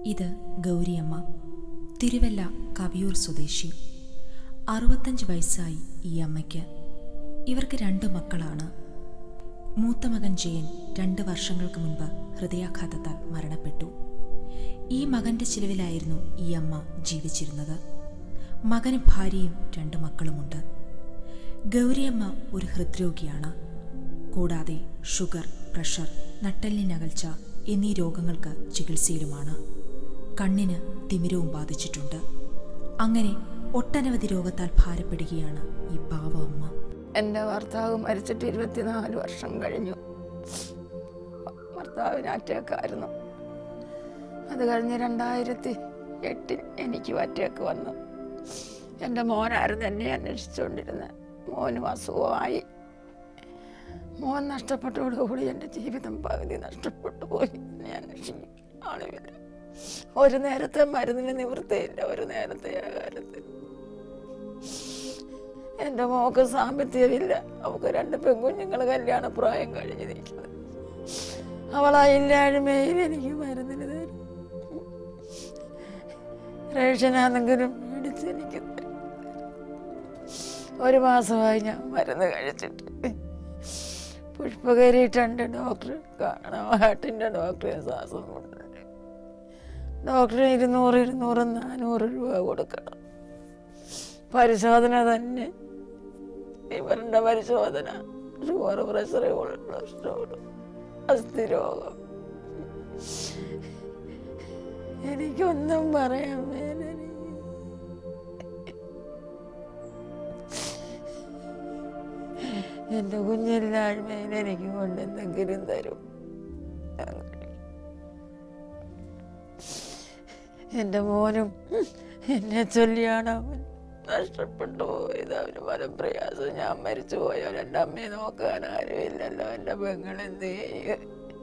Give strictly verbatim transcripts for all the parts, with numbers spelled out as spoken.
ഇത് ഗൗരിയമ്മ, തിരുവല്ല കവിയൂർ സ്വദേശി. അറുപത്തഞ്ച് വയസ്സായി ഈ അമ്മയ്ക്ക്. ഇവർക്ക് രണ്ട് മക്കളാണ്. മൂത്ത മകൻ ജയൻ രണ്ട് വർഷങ്ങൾക്ക് മുൻപ് ഹൃദയാഘാതത്താൽ മരണപ്പെട്ടു. ഈ മകൻ്റെ ചിലവിലായിരുന്നു ഈ അമ്മ ജീവിച്ചിരുന്നത്. മകനും ഭാര്യയും രണ്ട് മക്കളുമുണ്ട്. ഗൗരിയമ്മ ഒരു ഹൃദ്രോഗിയാണ്. കൂടാതെ ഷുഗർ, പ്രഷർ, നട്ടെല്ലിനകൽച്ച എന്നീ രോഗങ്ങൾക്ക് ചികിത്സയിലുമാണ്. കണ്ണിന് തിമിരവും ബാധിച്ചിട്ടുണ്ട്. അങ്ങനെ ഒട്ടനവധി രോഗത്താൽ ഭാരപ്പെടുകയാണ് ഈ പാവ അമ്മ. എൻ്റെ ഭർത്താവ് മരിച്ചിട്ട് ഇരുപത്തിനാല് വർഷം കഴിഞ്ഞു. ഭർത്താവിന് അറ്റാക്കായിരുന്നു. അത് കഴിഞ്ഞ് രണ്ടായിരത്തി എട്ടിൽ എനിക്ക് അറ്റാക്ക് വന്നു. എൻ്റെ മോനായിരുന്നു എന്നെ അന്വേഷിച്ചുകൊണ്ടിരുന്നത്. മോനും അസുഖമായി. മോൻ നഷ്ടപ്പെട്ടതോടുകൂടി എൻ്റെ ജീവിതം പകുതി നഷ്ടപ്പെട്ടു പോയി. എന്നെ അന്വേഷിക്കും ആളുമില്ല. ഒരു നേരത്തെ മരുന്നിന് നിവൃത്തിയില്ല, ഒരു നേരത്തെ ആഹാരത്തിൽ. എൻ്റെ മോക്ക് സാമ്പത്തികമില്ല. അവൾക്ക് രണ്ട് പെൺകുഞ്ഞുങ്ങൾ കല്യാണ പ്രായം കഴിഞ്ഞ് നിൽക്കുന്നത്. അവളായില്ലായ്മയിൽ എനിക്ക് മരുന്നിന് തരും. റേഷനാണെങ്കിലും മേടിച്ച് എനിക്ക് തരും. ഒരു മാസമായി ഞാൻ മരുന്ന് കഴിച്ചിട്ട്. പുഷ്പകരിയിട്ടുണ്ട് ഡോക്ടർ കാണാം. ഹാർട്ടിൻ്റെ ഡോക്ടറെ ശ്വാസം കൊണ്ടുണ്ട്. ഡോക്ടറിന് ഇരുന്നൂറ് ഇരുന്നൂറ് നാനൂറ് രൂപ കൊടുക്കണം. പരിശോധന തന്നെ ഇവരുടെ പരിശോധന. ഷുഗർ, പ്രഷർ, കൊളസ്ട്രോൾ, അസ്ഥി രോഗം. എനിക്കൊന്നും പറയാൻ മേല. എൻ്റെ കുഞ്ഞില്ലായ്മയിൽ എനിക്ക് കൊണ്ട് എന്തെങ്കിലും തരും. എൻ്റെ മോനും എന്നെ ചൊല്ലിയാണ് അവൻ നഷ്ടപ്പെട്ടു പോയത്. അവന് പല പ്രയാസം. ഞാൻ മരിച്ചു പോയാൽ എൻ്റെ അമ്മയെ നോക്കാൻ ആരും ഇല്ലല്ലോ. എൻ്റെ പെങ്ങൾ എന്ത് ചെയ്യുക?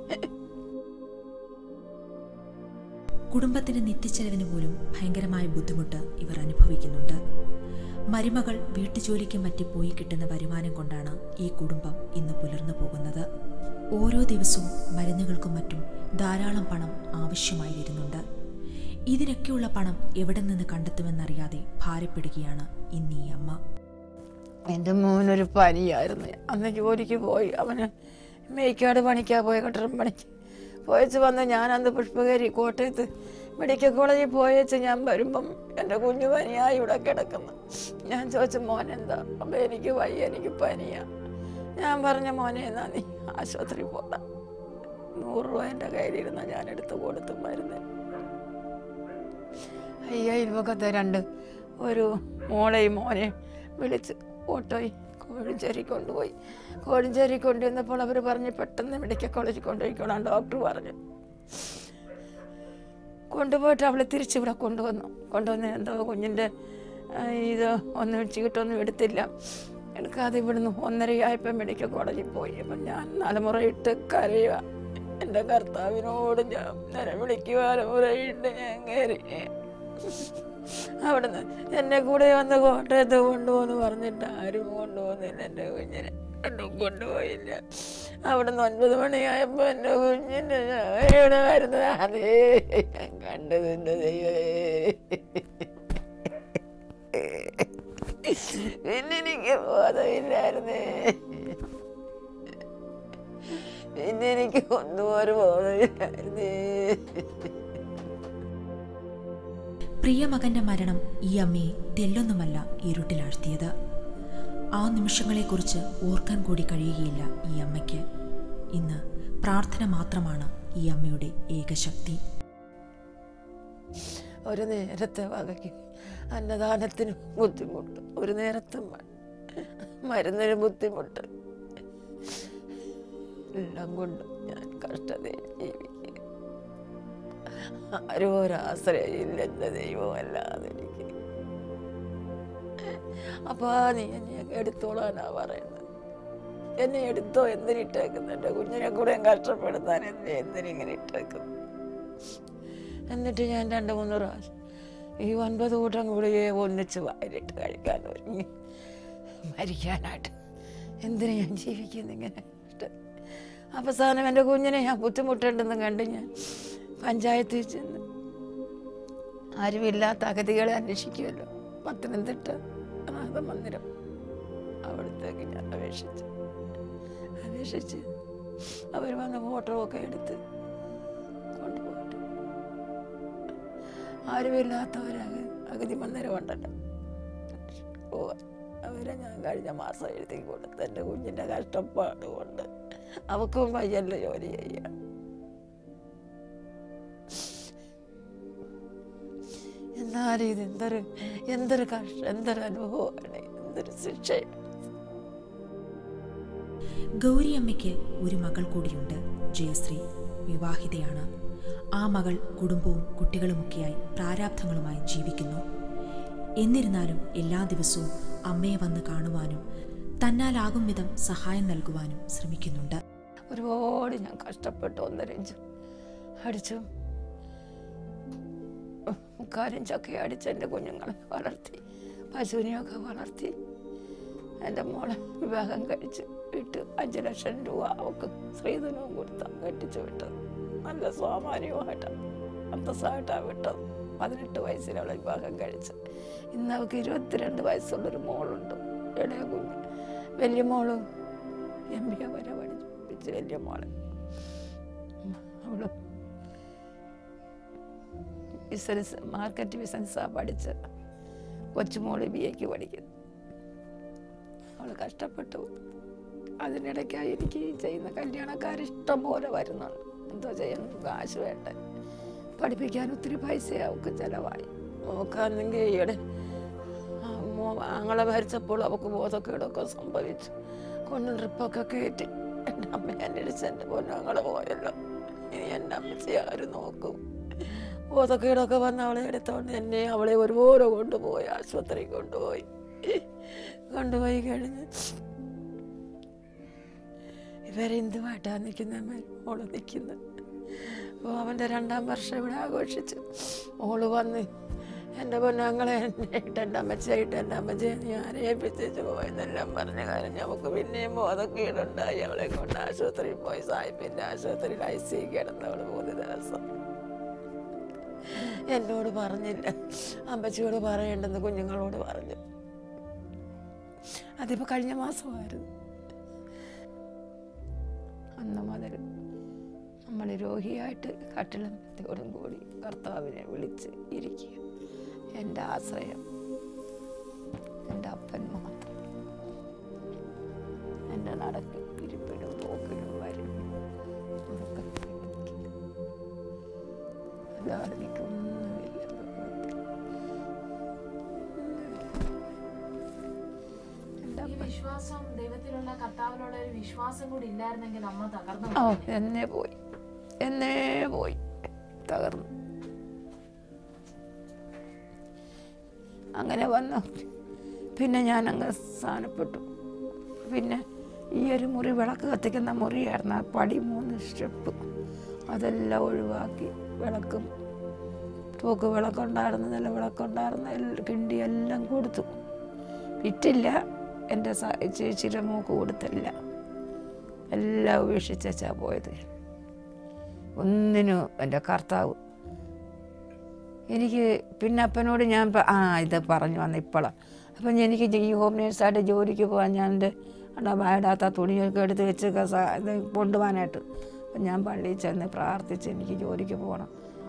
കുടുംബത്തിന്റെ നിത്യച്ചെലവിന് പോലും ഭയങ്കരമായ ബുദ്ധിമുട്ട് ഇവർ അനുഭവിക്കുന്നുണ്ട്. മരുമകൾ വീട്ടുജോലിക്കും മറ്റും പോയി കിട്ടുന്ന വരുമാനം കൊണ്ടാണ് ഈ കുടുംബം ഇന്ന് പുലർന്നു പോകുന്നത്. ഓരോ ദിവസവും മരുന്നുകൾക്കും മറ്റും ധാരാളം പണം ആവശ്യമായി വരുന്നുണ്ട്. ഇതിനൊക്കെയുള്ള പണം എവിടെ നിന്ന് കണ്ടെത്തുമെന്നറിയാതെ ഭാരപ്പെടുകയാണ് ഇന്ന് ഈ അമ്മ. എൻ്റെ മോനൊരു പനിയായിരുന്നു. അന്ന് ജോലിക്ക് പോയി. അവന് മേയ്ക്കാട് പണിക്കാ പോയി, കെട്ടിടം പണിക്ക് പോയച്ച് വന്ന് ഞാൻ അന്ന് പുഷ്പകരി കോട്ടയത്ത് മെഡിക്കൽ കോളേജിൽ പോയച്ച് ഞാൻ വരുമ്പം എൻ്റെ കുഞ്ഞു പനിയായി ഇവിടെ കിടക്കുന്നു. ഞാൻ ചോദിച്ചു മോനെന്താ? അപ്പം എനിക്ക് വയ്യ, എനിക്ക് പനിയാ. ഞാൻ പറഞ്ഞ മോനെ എന്നാ നീ ആശുപത്രി പോകാം. നൂറ് രൂപ എൻ്റെ കയ്യിലിരുന്ന ഞാൻ എടുത്ത് കൊടുത്തു മരുന്ന്. അയ്യ ഇൽവക്കത്തെ രണ്ട് ഒരു മോളെയും മോനെ വിളിച്ച് ഓട്ടോയിൽ കോഴഞ്ചേരി കൊണ്ടുപോയി. കോഴഞ്ചേരി കൊണ്ടുവന്നപ്പോൾ അവർ പറഞ്ഞ് പെട്ടെന്ന് മെഡിക്കൽ കോളേജിൽ കൊണ്ടുപോയിക്കോളാം ഡോക്ടർ പറഞ്ഞു. കൊണ്ടുപോയിട്ട് അവളെ തിരിച്ചിവിടെ കൊണ്ടുവന്നു. കൊണ്ടുവന്ന് എന്തോ കുഞ്ഞിൻ്റെ ഇത് ഒന്നും ചീട്ടൊന്നും എടുത്തില്ല. എടുക്കാതെ ഇവിടുന്ന് ഒന്നരയായപ്പോൾ മെഡിക്കൽ കോളേജിൽ പോയി. അപ്പം ഞാൻ തലമുറയിട്ട് കരയുക. എൻ്റെ കർത്താവിനോട് ഞാൻ നിലവിളിക്കുക. തലമുറയിട്ട് ഞാൻ കയറി. അവിടുന്ന് എന്നെ കൂടെ വന്ന് കോട്ടയത്ത് കൊണ്ടുപോകുന്നു പറഞ്ഞിട്ട് ആരും കൊണ്ടുപോകുന്നില്ല. എൻ്റെ കുഞ്ഞിനെ ഒന്നും കൊണ്ടുപോയില്ല. അവിടുന്ന് ഒൻപത് മണിയായപ്പോൾ എൻ്റെ കുഞ്ഞിൻ്റെ ഇവിടെ വരുന്നത് അതേ ഞാൻ കണ്ടത്. എൻ്റെ ദൈവമേ, പിന്നെ എനിക്ക് ബോധമില്ലായിരുന്നേ. പിന്നെ എനിക്ക് ഒന്നും ഒരു ബോധമില്ലായിരുന്നേ. പ്രിയ മകന്റെ മരണം ഈ അമ്മയെ തെല്ലൊന്നുമല്ല ഇരുട്ടിലാഴ്ത്തിയത്. ആ നിമിഷങ്ങളെക്കുറിച്ച് ഓർക്കാൻ കൂടി കഴിയുകയില്ല ഈ അമ്മയ്ക്ക്. ഇന്ന് പ്രാർത്ഥന മാത്രമാണ് ഈ അമ്മയുടെ ഏകശക്തി. ഒരു നേരത്തെ വകയ്ക്ക് അന്നദാനത്തിന് ബുദ്ധിമുട്ട്, ഒരു നേരത്തെ മരുന്നിന് ബുദ്ധിമുട്ട്, എല്ലാം കൊണ്ട് ഞാൻ കഷ്ടതയിൽ ജീവിക്കും. ആരും ഒരാശ്രയമില്ല എൻ്റെ ദൈവമല്ലാതെ എനിക്ക്. അപ്പൊ നീ എന്നെ എടുത്തോളാനാ പറയുന്നത്. എന്നെ എടുത്തോ, എന്തിനിട്ടേക്കുന്നു? എൻ്റെ കുഞ്ഞിനെ കൂടെ കഷ്ടപ്പെടുത്താൻ എന്നെ എന്തിനിങ്ങനെ ഇട്ടേക്കുന്നു? എന്നിട്ട് ഞാൻ രണ്ട് മൂന്ന് പ്രാവശ്യം ഈ ഒൻപത് കൂട്ടം കൂടിയേ ഒന്നിച്ച് വായിലിട്ട് കഴിക്കാൻ ഒരുങ്ങി മരിക്കാനായിട്ട്. എന്തിനു ഞാൻ ജീവിക്കുന്നിങ്ങനെ? അവസാനം എൻ്റെ കുഞ്ഞിനെ ഞാൻ ബുദ്ധിമുട്ടുണ്ടെന്ന് കണ്ട് ഞാൻ പഞ്ചായത്തിൽ ചെന്ന് ആരുമില്ലാത്ത അഗതികളെ അന്വേഷിക്കുമല്ലോ. പത്തനംതിട്ട അനാഥ മന്ദിരം, അവിടത്തേക്ക് ഞാൻ അപേക്ഷിച്ച് അന്വേഷിച്ച് അവർ വന്ന് ഫോട്ടോ ഒക്കെ എടുത്ത് കൊണ്ടുപോയിട്ട് ആരുമില്ലാത്തവർ അഗതി മന്ദിരം ഉണ്ടല്ലോ പോവാൻ അവരെ ഞാൻ കഴിഞ്ഞ മാസം എഴുതി കൊടുത്ത് എൻ്റെ കുഞ്ഞിൻ്റെ കഷ്ടപ്പാട് കൊണ്ട് അവക്കും വയ്യല്ലോ ജോലി ചെയ്യാൻ. എന്നാലും ഇത് എന്തൊരു എന്തൊരു കഷ്ടം, എന്തൊരു അനുഭവമാണ്, എന്തൊരു ശിക്ഷയാണ്. ഗൗരിയമ്മയ്ക്ക് ഒരു മകൾ കൂടിയുണ്ട്, ജയശ്രീ. വിവാഹിതയാണ്. ആ മകൾ കുടുംബവും കുട്ടികളുമൊക്കെയായി പ്രാരാബ്ധങ്ങളുമായി ജീവിക്കുന്നു. എന്നിരുന്നാലും എല്ലാ ദിവസവും അമ്മയെ വന്ന് കാണുവാനും തന്നാലാകും വിധം സഹായം നൽകുവാനും ശ്രമിക്കുന്നുണ്ട്. ഒരുപാട് ഞാൻ കഷ്ടപ്പെട്ടു. ഒന്നരഞ്ച് അടിച്ചു കാര്യം ചക്ക അടിച്ച് എൻ്റെ കുഞ്ഞുങ്ങളെ വളർത്തി, പശുവിനെയൊക്കെ വളർത്തി. എൻ്റെ മോളെ വിവാഹം കഴിച്ച് വിട്ട് അഞ്ച് ലക്ഷം രൂപ അവൾക്ക് സ്ത്രീധനവും കൊടുത്താണ് കെട്ടിച്ചു വിട്ടത്. നല്ല സ്വാമാന്യമായിട്ടാണ് അന്തസ്സായിട്ടാണ് വിട്ടത്. പതിനെട്ട് വയസ്സിൽ അവളെ വിവാഹം കഴിച്ച്. ഇന്ന് അവൾക്ക് ഇരുപത്തിരണ്ട് വയസ്സുള്ളൊരു മോളുണ്ട്, ഇളയ കുഞ്ഞ്. വലിയ മോളും എം ബി എ വരെ പഠിപ്പിച്ച് വലിയ മോളെ. അവള് ബിസിനസ് മാർക്കറ്റ് ബിസിനസ്സാണ് പഠിച്ച്. കൊച്ചുമോള് ബി എക്ക് പഠിക്കുന്നു. അവൾ കഷ്ടപ്പെട്ടു. അതിനിടയ്ക്കായി എനിക്ക് ചെയ്യുന്ന കല്യാണക്കാർ ഇഷ്ടം പോലെ വരുന്നുണ്ട്. എന്തോ ചെയ്യാൻ കാശ് വേണ്ട, പഠിപ്പിക്കാൻ ഒത്തിരി പൈസ അവൾക്ക് ചിലവായി. നോക്കാന്നെങ്കിൽ ഈയിടെ ആങ്ങളെ ഭരിച്ചപ്പോൾ അവൾക്ക് ബോധക്കേടൊക്കെ സംഭവിച്ചു. കൊണ്ട് ട്രിപ്പൊക്കെ കയറ്റി എൻ്റെ അമ്മയെ അന്വേഷിച്ച് എൻ്റെ പൊന്നങ്ങളെ പോയല്ലോ. ഇനി എൻ്റെ അമ്മച്ചി ആര് നോക്കും? ബോധക്കേടൊക്കെ വന്ന് അവളെ എടുത്തോണ്ട് എന്നെ അവളെ ഒരുപോലെ കൊണ്ടുപോയി ആശുപത്രി കൊണ്ടുപോയി കൊണ്ടുപോയി കഴിഞ്ഞ് ഇവരെന്തുമായിട്ടാണ് നിൽക്കുന്ന മോള് നിൽക്കുന്നത്. അപ്പോൾ അവൻ്റെ രണ്ടാം വർഷം ഇവിടെ ആഘോഷിച്ച് മോള് വന്ന് എൻ്റെ പൊന്നങ്ങളെ എന്നെയിട്ട് എൻ്റെ അമ്മച്ചായിട്ട് എൻ്റെ അമ്മച്ചയെ ഞാൻ ഏൽപ്പിച്ചു പോയെന്നെല്ലാം പറഞ്ഞ കാര്യം നമുക്ക് പിന്നെയും ബോധക്കേടുണ്ടായി. അവളെ കൊണ്ട് ആശുപത്രിയിൽ പോയി. സാഹിബിൻ്റെ ആശുപത്രിയിൽ ഐ സി കിടന്നവൾ മൂന്ന് ദിവസം. എന്നോട് പറഞ്ഞില്ല, അമ്മച്ചിയോട് പറയേണ്ടെന്ന് കുഞ്ഞുങ്ങളോട് പറഞ്ഞു. അതിപ്പോൾ കഴിഞ്ഞ മാസമായിരുന്നു. അന്ന് മുതൽ നമ്മൾ രോഗിയായിട്ട് കട്ടിലും കൂടി കർത്താവിനെ വിളിച്ച് ഇരിക്കുക. എൻ്റെ ആശ്രയം എൻ്റെ അപ്പൻ മാത്രം. എൻ്റെ നടക്കും ഇരിപ്പിനും പോക്കിനും വരും അല്ലാതെ എനിക്കൊന്നുമില്ല. വിശ്വാസം, ദൈവത്തിലുള്ള കർത്താവിലുള്ള ഒരു വിശ്വാസം കൂടി ഇല്ലായിരുന്നെങ്കിൽ നമ്മൾ തകർന്നു. ഓ എന്നേ പോയി എന്നേ പോയി തകർന്നു. അങ്ങനെ വന്നു. പിന്നെ ഞാൻ അങ്ങ് സ്ഥാനപ്പെട്ടു. പിന്നെ ഈ ഒരു മുറി വിളക്ക് കത്തിക്കുന്ന മുറിയായിരുന്നു. ആ പടി മൂന്ന് സ്റ്റെപ്പ് അതെല്ലാം ഒഴിവാക്കി വിളക്കും തൂക്ക് വിളക്കുണ്ടായിരുന്നു, നില വിളക്കുണ്ടായിരുന്നു, എല്ലാം കിണ്ടി എല്ലാം കൊടുത്തു. വിറ്റില്ല. എൻ്റെ ചേച്ചിയുടെ മൂക്ക് കൊടുത്തില്ല. എല്ലാം ഉപേക്ഷിച്ചാ പോയത്. ഒന്നിനും എൻ്റെ കർത്താവ് എനിക്ക് പിന്നെ അപ്പനോട് ഞാൻ ആ ഇത് പറഞ്ഞു വന്ന ഇപ്പോഴാണ്. അപ്പം എനിക്ക് ഈ ഹോം നേഴ്സായിട്ട് ജോലിക്ക് പോകാൻ ഞാൻ എൻ്റെ ബായിടാത്ത തുണിയൊക്കെ എടുത്ത് വെച്ച് ഇത് കൊണ്ടുപോകാനായിട്ട് അപ്പം ഞാൻ പള്ളിയിൽ ചെന്ന് പ്രാർത്ഥിച്ച് എനിക്ക് ജോലിക്ക് പോകണം.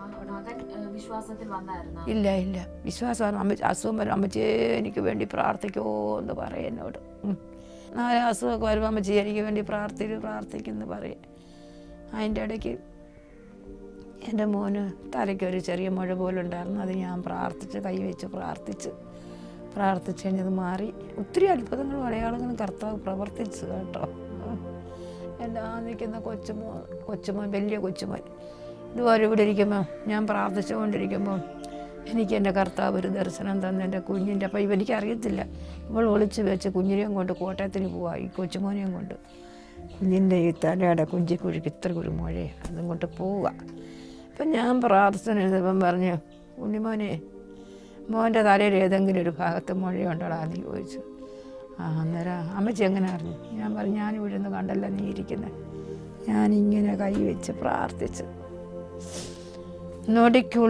ഇല്ല ഇല്ല വിശ്വാസമാണ്. അമ്മ അസുഖം വരും, അമ്മച്ചിയെ എനിക്ക് വേണ്ടി പ്രാർത്ഥിക്കുമോ എന്ന് പറയും എന്നോട്. നാല് അസുഖമൊക്കെ വരുമ്പോൾ അമ്മച്ചി എനിക്ക് വേണ്ടി പ്രാർത്ഥിക്കും പ്രാർത്ഥിക്കുമെന്ന് പറയും. അതിൻ്റെ ഇടയ്ക്ക് എൻ്റെ മോന് തലയ്ക്കൊരു ചെറിയ മുഴ പോലെ ഉണ്ടായിരുന്നു. അത് ഞാൻ പ്രാർത്ഥിച്ച് കൈ വെച്ച് പ്രാർത്ഥിച്ച് പ്രാർത്ഥിച്ച് കഴിഞ്ഞത് മാറി. ഒത്തിരി അത്ഭുതങ്ങളും അടയാളങ്ങളും കർത്താവ് പ്രവർത്തിച്ചു കേട്ടോ. എൻ്റെ ആ നിൽക്കുന്ന കൊച്ചുമോൻ കൊച്ചുമോൻ വലിയ കൊച്ചുമോൻ ഇതുപോലെ ഇവിടെ ഇരിക്കുമ്പോൾ ഞാൻ പ്രാർത്ഥിച്ചുകൊണ്ടിരിക്കുമ്പോൾ എനിക്ക് എൻ്റെ കർത്താവ് ഒരു ദർശനം തന്നു. എൻ്റെ കുഞ്ഞിൻ്റെ അപ്പം ഇവനിക്കറിയത്തില്ല. ഇവൾ ഒളിച്ച് വെച്ച് കുഞ്ഞിനെയും കൊണ്ട് കോട്ടയത്തിന് പോവാ, ഈ കൊച്ചുമോനെയും കൊണ്ട്. കുഞ്ഞിൻ്റെ ഈ തലയുടെ കുഞ്ചിക്കുഴിക്ക് ഇത്ര ഒരു മുഴയാണ്, അതും കൊണ്ട് പോവുക. അപ്പം ഞാൻ പ്രാർത്ഥന എഴുതപ്പം പറഞ്ഞു, ഉണ്ണിമോനെ മോൻ്റെ തലയിൽ ഏതെങ്കിലും ഒരു ഭാഗത്ത് മുഴയുണ്ടോടാ എന്ന് ചോദിച്ചു. ആ അന്നേരം അമ്മച്ചി എങ്ങനെ അറിഞ്ഞു? ഞാൻ പറഞ്ഞു ഞാൻ ഇവിടെ നിന്ന് കണ്ടല്ലോ നീ ഇരിക്കുന്നത്. ഞാനിങ്ങനെ കൈ വെച്ച് പ്രാർത്ഥിച്ച് നൊടിക്കുള്ളിൽ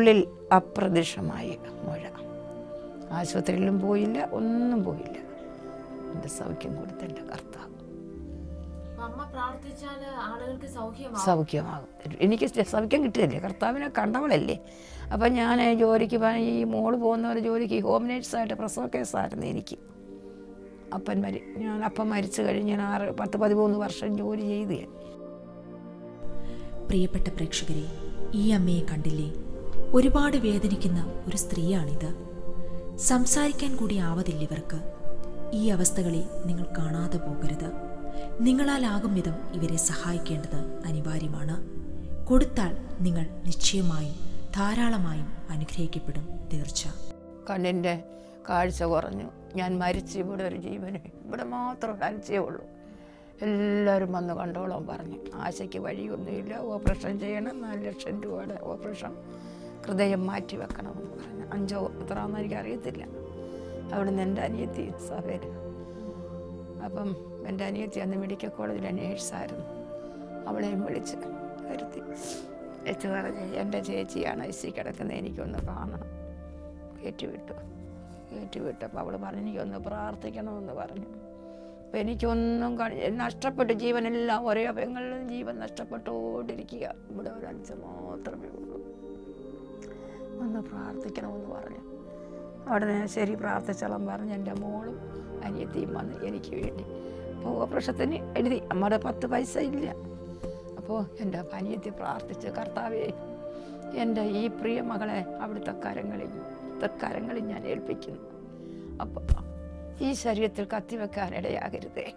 അപ്രത്യക്ഷമായി മുഴ. ആശുപത്രിയിലും പോയില്ല, ഒന്നും പോയില്ല. എൻ്റെ സൗഖ്യം കൊടുത്തെൻ്റെ കർത്താവ്. അമ്മ പ്രാർത്ഥിച്ചാല് ആളുകൾക്ക് സൗഖ്യമാകും. സൗഖ്യമാകും. എനിക്ക് സൗഖ്യം കിട്ടിയല്ലേ, കർത്താവിനെ കണ്ടവളല്ലേ. അപ്പം ഞാൻ ജോലിക്ക് ഈ മോള് പോകുന്നവരെ ജോലിക്ക് ഹോം നേഴ്സായിട്ട് പ്രസവ കേസായിരുന്നു എനിക്ക്. അപ്പൻ മരി ഞാൻ അപ്പം മരിച്ചു കഴിഞ്ഞ് ഞാൻ ആറ് പത്ത് പതിമൂന്ന് വർഷം ജോലി ചെയ്ത്. പ്രിയപ്പെട്ട പ്രേക്ഷകരെ, ഈ അമ്മയെ കണ്ടില്ലേ? ഒരുപാട് വേദനിക്കുന്ന ഒരു സ്ത്രീയാണിത്. സംസാരിക്കാൻ കൂടി ആവതില്ല ഇവർക്ക്. ഈ അവസ്ഥകളെ നിങ്ങൾ കാണാതെ പോകരുത്. നിങ്ങളാലാകും വിധം ഇവരെ സഹായിക്കേണ്ടത് അനിവാര്യമാണ്. കൊടുത്താൽ നിങ്ങൾ നിശ്ചയമായും ധാരാളമായും അനുഗ്രഹിക്കപ്പെടും, തീർച്ച. കണ്ണിൻ്റെ കാഴ്ച കുറഞ്ഞു. ഞാൻ മരിച്ച് ഇവിടെ ഒരു ജീവന് ഇവിടെ മാത്രം കാഴ്ചയേ ഉള്ളൂ. എല്ലാവരും വന്ന് കണ്ടോളാൻ പറഞ്ഞു. ആശയ്ക്ക് വഴിയൊന്നുമില്ല, ഓപ്പറേഷൻ ചെയ്യണം, നാല് ലക്ഷം രൂപയുടെ ഓപ്പറേഷൻ, ഹൃദയം മാറ്റി വെക്കണമെന്ന് പറഞ്ഞു. അഞ്ചോ എത്രയാണെന്ന് എനിക്കറിയത്തില്ല. അവിടെ നിന്ന് എൻ്റെ അനിയത്തി സഭയിൽ, അപ്പം എൻ്റെ അനിയത്തി അന്ന് മെഡിക്കൽ കോളേജിലെ നേഴ്സായിരുന്നു. അവളെയും വിളിച്ച് വരുത്തി വെച്ച് പറഞ്ഞ് എൻ്റെ ചേച്ചിയാണ് ഐ സി കിടക്കുന്നത്, എനിക്കൊന്ന് കാണണം. കയറ്റിവിട്ടു. കയറ്റിവിട്ടപ്പോൾ അവൾ പറഞ്ഞു എനിക്കൊന്ന് പ്രാർത്ഥിക്കണമെന്ന് പറഞ്ഞു. അപ്പം എനിക്കൊന്നും കാണി നഷ്ടപ്പെട്ടു. ജീവനെല്ലാം ഒരേ അഭയങ്ങളിലും ജീവൻ നഷ്ടപ്പെട്ടുകൊണ്ടിരിക്കുക. ഇവിടെ ഒരഞ്ച് മാത്രമേ ഉള്ളൂ. ഒന്ന് പ്രാർത്ഥിക്കണമെന്ന് പറഞ്ഞു. അവിടെ ശരി പ്രാർത്ഥിച്ചോളം പറഞ്ഞ് എൻ്റെ മോളും അനിയത്തിയും വന്ന് എനിക്ക് വേണ്ടി. അപ്പോൾ ഓപ്പറേഷത്തിന് എഴുതി. നമ്മുടെ പത്ത് പൈസ ഇല്ല. അപ്പോൾ എൻ്റെ അനിയത്തി പ്രാർത്ഥിച്ച്, കർത്താവേ എൻ്റെ ഈ പ്രിയ മകളെ അവിടുത്തെ കരങ്ങളിൽ കരങ്ങളിൽ ഞാൻ ഏൽപ്പിക്കുന്നു. അപ്പോൾ ഈ ശരീരത്തിൽ കത്തിവെക്കാൻ ഇടയാകരുതേ.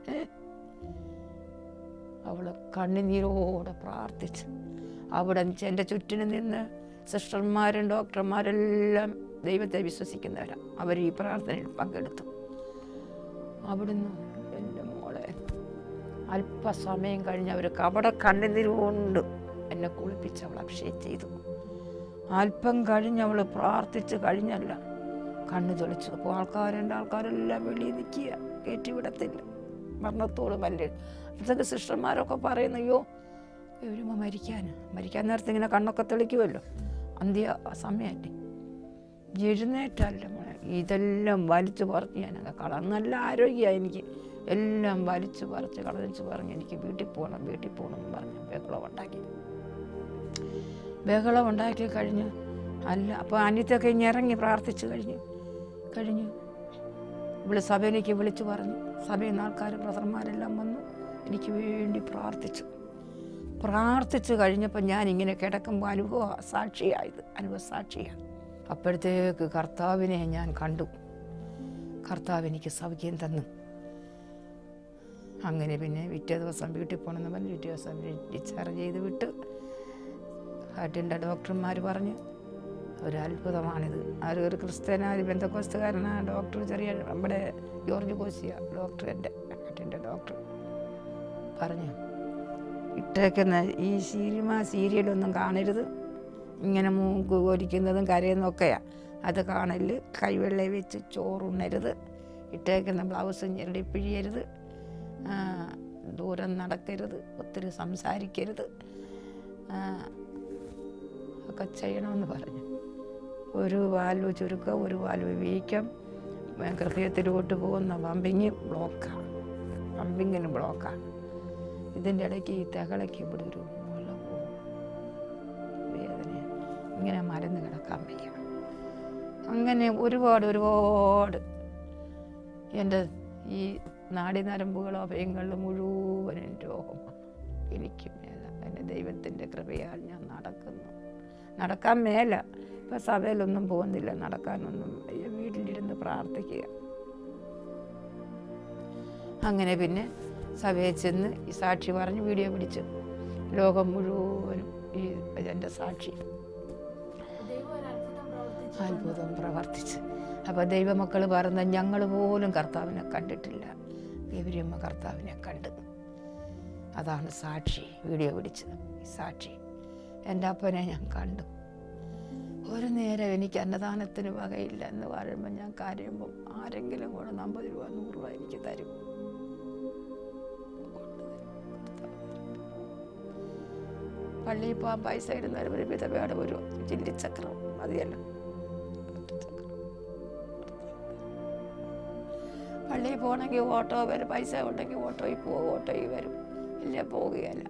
അവൾ കണ്ണുനീരോടെ പ്രാർത്ഥിച്ച്. അവിടെ എൻ്റെ ചുറ്റിനും നിന്ന് സിസ്റ്റർമാരും ഡോക്ടർമാരെല്ലാം ദൈവത്തെ വിശ്വസിക്കുന്നവരാണ്. അവർ ഈ പ്രാർത്ഥനയിൽ പങ്കെടുത്തു. അവിടുന്ന് എൻ്റെ മോളെ അല്പസമയം കഴിഞ്ഞ് അവർ കപട കണ്ണുനീരുകൊണ്ട് എന്നെ കുളിപ്പിച്ച് അവൾ അഭിഷേകം ചെയ്തു. അല്പം കഴിഞ്ഞ് അവൾ പ്രാർത്ഥിച്ച് കഴിഞ്ഞല്ല കണ്ണു തെളിച്ചു. അപ്പോൾ ആൾക്കാരെൻ്റെ ആൾക്കാരെല്ലാം വെളിയിൽ നിൽക്കുക, കയറ്റിവിടത്തില്ല. മരണത്തോട് മല്ല്. ഇതൊക്കെ സിസ്റ്റർമാരൊക്കെ പറയുന്ന അയ്യോ വരുമ്പോൾ മരിക്കാൻ മരിക്കാൻ നേരത്തെ ഇങ്ങനെ കണ്ണൊക്കെ തെളിക്കുമല്ലോ, അന്ത്യ സമയമല്ലേ. എഴുന്നേറ്റല്ല മോളെ, ഇതെല്ലാം വലിച്ചു പറിച്ച് ഞാനങ്ങ് കള. നല്ല ആരോഗ്യമാണ് എനിക്ക്. എല്ലാം വലിച്ചു പറിച്ച് കളഞ്ഞു പറഞ്ഞ് എനിക്ക് വീട്ടിൽ പോകണം വീട്ടിൽ പോകണം എന്ന് പറഞ്ഞ് ബഹളം ഉണ്ടാക്കി. ബഹളം ഉണ്ടാക്കി കഴിഞ്ഞ് അല്ല അപ്പോൾ അനിത്യൊക്കെ ഇനി ഇറങ്ങി പ്രാർത്ഥിച്ചു കഴിഞ്ഞ് കഴിഞ്ഞു ഇവിടെ സഭയിലേക്ക് വിളിച്ചു പറഞ്ഞു. സഭയിൽ നിന്ന് ആൾക്കാർ ബ്രദർമാരെല്ലാം വന്നു എനിക്ക് വേണ്ടി പ്രാർത്ഥിച്ചു. പ്രാർത്ഥിച്ചു കഴിഞ്ഞപ്പോൾ ഞാൻ ഇങ്ങനെ കിടക്കുമ്പോൾ അനുഭവ സാക്ഷിയായത് അനുഭവ സാക്ഷിയാണ്. അപ്പോഴത്തേക്ക് കർത്താവിനെ ഞാൻ കണ്ടു. കർത്താവ് എനിക്ക് സൗഖ്യം തന്നു. അങ്ങനെ പിന്നെ പിറ്റേ ദിവസം വീട്ടിൽ പോകണമെന്ന് പറഞ്ഞ് പിറ്റേ ദിവസം ഡിസ്ചാർജ് ചെയ്ത് വിട്ട്. ഹാർട്ടിൻ്റെ ഡോക്ടർമാർ പറഞ്ഞു ഒരത്ഭുതമാണിത്. ആരും ഒരു ക്രിസ്ത്യാനായ ബന്ധക്കോസ്തുകാരനായ ഡോക്ടർ, ചെറിയ നമ്മുടെ ജോർജ് കോശിയ ഡോക്ടർ, എൻ്റെ ഹാർട്ടിൻ്റെ ഡോക്ടർ പറഞ്ഞു ഇട്ടേക്കുന്ന ഈ സിനിമ സീരിയലൊന്നും കാണരുത്, ഇങ്ങനെ മൂക്ക് ഒലിക്കുന്നതും കരയുന്നതൊക്കെയാണ്. അത് കാണല്, കൈവെള്ള വെച്ച് ചോറുണ്ണരുത്, ഇട്ടേക്കുന്ന ബ്ലൗസ് ഞെരടി പിഴിയരുത്, ദൂരം നടക്കരുത്, ഒത്തിരി സംസാരിക്കരുത് ഒക്കെ ചെയ്യണമെന്ന് പറഞ്ഞു. ഒരു വാൽവ് ചുരുക്കം, ഒരു വാൽവ് വീക്കം, ഹൃദയത്തിലോട്ട് പോകുന്ന പമ്പിങ് ബ്ലോക്കാണ്, പമ്പിങ്ങിന് ബ്ലോക്കാണ്. ഇതിൻ്റെ ഇടയ്ക്ക് ഈ തകളയ്ക്ക് ഇവിടെ ഒരു മുള പോകും, വേദന, ഇങ്ങനെ മരുന്ന് കിടക്കാൻ വയ്യ. അങ്ങനെ ഒരുപാട് ഒരുപാട് എൻ്റെ ഈ നാടി നരമ്പുകളോ അഭയങ്ങളിൽ മുഴുവനും രോഗമാണ്. എനിക്ക് മേല എൻ്റെ ദൈവത്തിൻ്റെ കൃപയാൽ ഞാൻ നടക്കുന്നു. നടക്കാൻ മേല. ഇപ്പം സഭയിലൊന്നും പോകുന്നില്ല, നടക്കാനൊന്നും വീട്ടിലിരുന്ന് പ്രാർത്ഥിക്കുക. അങ്ങനെ പിന്നെ സഭയിൽ ചെന്ന് ഈ സാക്ഷി പറഞ്ഞ് വീഡിയോ പിടിച്ചു. ലോകം മുഴുവനും ഈ എൻ്റെ സാക്ഷി അത്ഭുതം പ്രവർത്തിച്ച്. അപ്പോൾ ദൈവമക്കൾ പറഞ്ഞ ഞങ്ങൾ പോലും കർത്താവിനെ കണ്ടിട്ടില്ല, ഗൗരിയമ്മ കർത്താവിനെ കണ്ടു. അതാണ് സാക്ഷി, വീഡിയോ പിടിച്ചത് സാക്ഷി. എൻ്റെ അപ്പനെ ഞാൻ കണ്ടു. ഒരു നേരം എനിക്ക് അന്നദാനത്തിന് വകയില്ല എന്ന് പറയുമ്പോൾ ഞാൻ കരയുമ്പം ആരെങ്കിലും കൂടെ അമ്പത് രൂപ നൂറ് രൂപ എനിക്ക് തരും. പള്ളിയിൽ പോകാൻ പൈസ ഇടുന്നവർ ഒരു വിധവയുടെ ഒരു ചില്ലിച്ചക്രം മതിയല്ലോ. പള്ളിയിൽ പോകണമെങ്കിൽ ഓട്ടോ വരും, പൈസ ഉണ്ടെങ്കിൽ ഓട്ടോയിൽ പോകും, ഓട്ടോയിൽ വരും, ഇല്ല പോവുകയല്ല.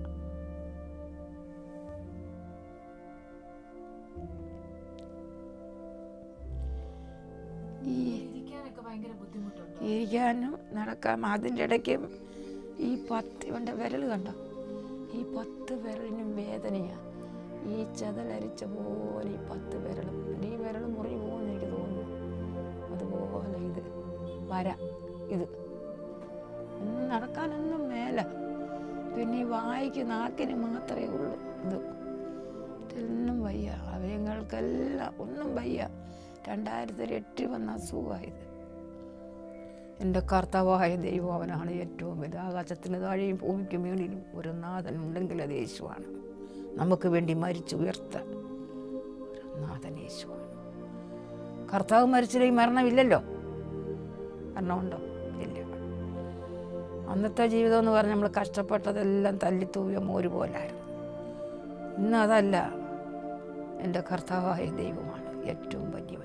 ഈ ഇരിക്കാനും നടക്കാം. അതിൻ്റെ ഇടയ്ക്ക് ഈ പത്ത് ഇവൻ്റെ വിരൽ കണ്ടോ, ഈ പത്ത് വിരലിനും വേദനയാണ്. ഈ ചതലരിച്ച പോലെ ഈ പത്ത് വിരലും, ഈ വിരൽ മുറി പോകുമെന്ന് എനിക്ക് തോന്നുന്നു. അതുപോലെ ഇത് വര, ഇത് ഒന്നും നടക്കാനൊന്നും മേല. പിന്നെ ഈ വായിക്ക് നാക്കിന് മാത്രമേ ഉള്ളൂ ഇത്. ഇതൊന്നും വയ്യ, അവയങ്ങൾക്കെല്ലാം ഒന്നും വയ്യ. രണ്ടായിരത്തി എട്ടിൽ വന്ന അസുഖമായത്. എൻ്റെ കർത്താവായ ദൈവം അവനാണ് ഏറ്റവും വലുത്. ആകാശത്തിന് താഴെയും ഭൂമിക്ക് മേളിലും ഒരു നാഥൻ ഉണ്ടെങ്കിൽ അത് യേശുവാണ്. നമുക്ക് വേണ്ടി മരിച്ചു ഉയർത്ത ഒരു നാഥൻ യേശുവാണ്. കർത്താവ് മരിച്ചില്ലെങ്കിൽ മരണമില്ലല്ലോ. മരണമുണ്ടോ? ഇല്ല. അന്നത്തെ ജീവിതം എന്ന് പറഞ്ഞാൽ നമ്മൾ കഷ്ടപ്പെട്ടതെല്ലാം തല്ലിത്തൂവിയ മോര് പോലായിരുന്നു. ഇന്ന് അതല്ല. എൻ്റെ കർത്താവായ ദൈവമാണ് ഏറ്റവും വലിയവൻ.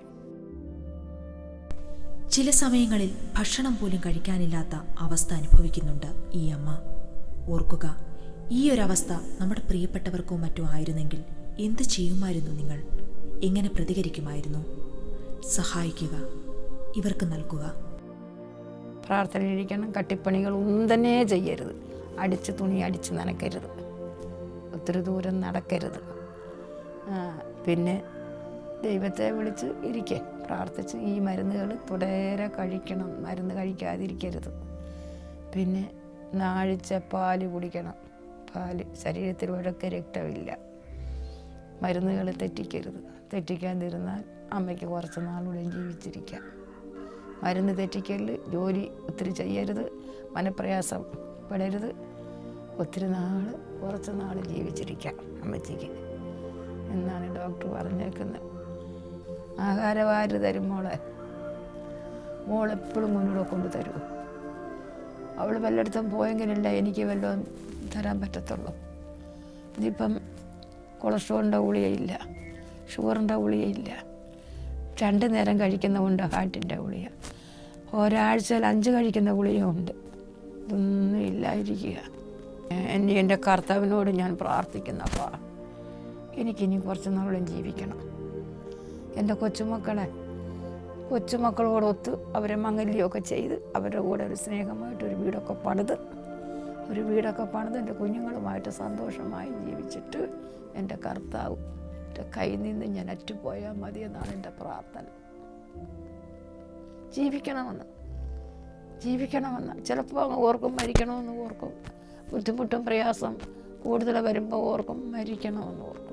ചില സമയങ്ങളിൽ ഭക്ഷണം പോലും കഴിക്കാനില്ലാത്ത അവസ്ഥ അനുഭവിക്കുന്നുണ്ട് ഈ അമ്മ. ഓർക്കുക, ഈ ഒരവസ്ഥ നമ്മുടെ പ്രിയപ്പെട്ടവർക്കോ മറ്റോ ആയിരുന്നെങ്കിൽ എന്ത് ചെയ്യുമായിരുന്നു നിങ്ങൾ? എങ്ങനെ പ്രതികരിക്കുമായിരുന്നു? സഹായിക്കുക, ഇവർക്ക് നൽകുക. പ്രാർത്ഥനയിലിരിക്കണം. കട്ടിപ്പണികൾ ഒന്നും തന്നെ ചെയ്യരുത്. അടിച്ച് തുണി അടിച്ച് നനയ്ക്കരുത്. ഒത്തിരി ദൂരം നടക്കരുത്. പിന്നെ ദൈവത്തെ വിളിച്ച് ഇരിക്കുക, പ്രാർത്ഥിച്ച് ഈ മരുന്നുകൾ തുടരെ കഴിക്കണം. മരുന്ന് കഴിക്കാതിരിക്കരുത്. പിന്നെ നാഴിച്ച പാല് കുടിക്കണം. പാല് ശരീരത്തിൽ ഒഴക്ക രക്തമില്ല. മരുന്നുകൾ തെറ്റിക്കരുത്. തെറ്റിക്കാതിരുന്നാൽ അമ്മയ്ക്ക് കുറച്ച് നാളുകൂടെ ജീവിച്ചിരിക്കാം. മരുന്ന് തെറ്റിക്കൽ, ജോലി ഒത്തിരി ചെയ്യരുത്, മനപ്രയാസം പെടരുത്. ഒത്തിരി നാൾ കുറച്ച് നാൾ ജീവിച്ചിരിക്കാം അമ്മച്ചിക്ക് എന്നാണ് ഡോക്ടർ പറഞ്ഞേക്കുന്നത്. ആഹാരവാര് തരും മോളെ. മോളെപ്പോഴും മുന്നോട്ട് കൊണ്ട് തരൂ. അവൾ വല്ലയിടത്തും പോയെങ്കിലല്ല എനിക്ക് വല്ലതും തരാൻ പറ്റത്തുള്ളൂ. ഇതിപ്പം കൊളസ്ട്രോളിൻ്റെ ഗുളികയില്ല, ഷുഗറിൻ്റെ ഗുളികയില്ല, രണ്ട് നേരം കഴിക്കുന്ന കൊണ്ട് ഹാർട്ടിൻ്റെ ഗുളിക, ഒരാഴ്ചയിൽ അഞ്ച് കഴിക്കുന്ന ഗുളികയുണ്ട്. ഇതൊന്നും ഇല്ലായിരിക്കുക. എന്നെ എൻ്റെ കർത്താവിനോട് ഞാൻ പ്രാർത്ഥിക്കുന്നപ്പാ, എനിക്കിനി കുറച്ച് നാളും ജീവിക്കണം. എൻ്റെ കൊച്ചുമക്കളെ കൊച്ചുമക്കളോടൊത്ത് അവരെ മംഗല്യമൊക്കെ ചെയ്ത് അവരുടെ കൂടെ ഒരു സ്നേഹമായിട്ടൊരു വീടൊക്കെ പണിത് ഒരു വീടൊക്കെ പണിത് എൻ്റെ കുഞ്ഞുങ്ങളുമായിട്ട് സന്തോഷമായി ജീവിച്ചിട്ട് എൻ്റെ കർത്താവ് എൻ്റെ കയ്യിൽ നിന്ന് ഞാൻ അറ്റുപോയാൽ മതിയെന്നാണ് എൻ്റെ പ്രാർത്ഥന. ജീവിക്കണമെന്ന് ജീവിക്കണമെന്ന് ചിലപ്പോൾ അങ്ങ് ഓർക്കും, മരിക്കണമെന്ന് ഓർക്കും. ബുദ്ധിമുട്ടും പ്രയാസം കൂടുതൽ വരുമ്പോൾ ഓർക്കും, മരിക്കണമെന്ന് ഓർക്കും.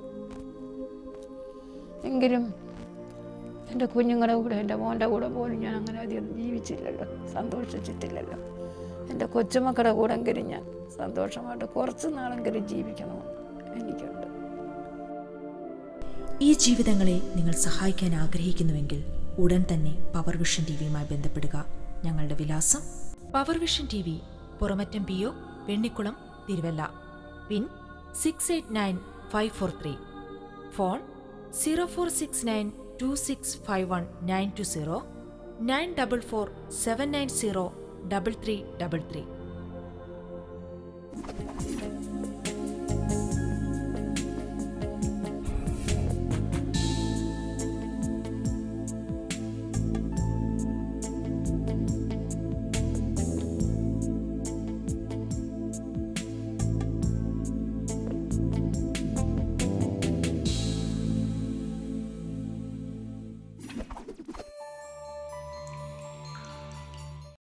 എങ്കിലും എൻ്റെ കുഞ്ഞുങ്ങളുടെ കൂടെ, എൻ്റെ മോൻ്റെ കൂടെ പോലും ഞാൻ അങ്ങനെ അധികം ജീവിച്ചില്ലല്ലോ, സന്തോഷിച്ചിട്ടില്ലല്ലോ. എൻ്റെ കൊച്ചുമക്കളുടെ കൂടെങ്കിലും ഞാൻ സന്തോഷമായിട്ട് കുറച്ച് നാളെങ്കിലും ജീവിക്കണമെന്ന് എനിക്കുണ്ട്. ഈ ജീവിതങ്ങളെ നിങ്ങൾ സഹായിക്കാൻ ആഗ്രഹിക്കുന്നുവെങ്കിൽ ഉടൻ തന്നെ പവർ വിഷൻ ടി വിയുമായി ബന്ധപ്പെടുക. ഞങ്ങളുടെ വിലാസം: power vision T V, Puramattom P O, Vennikulam, Thiruvalla. Pin six eight nine five four three. Phone zero four six nine two six five one nine two zero nine double four seven nine zero double three double three.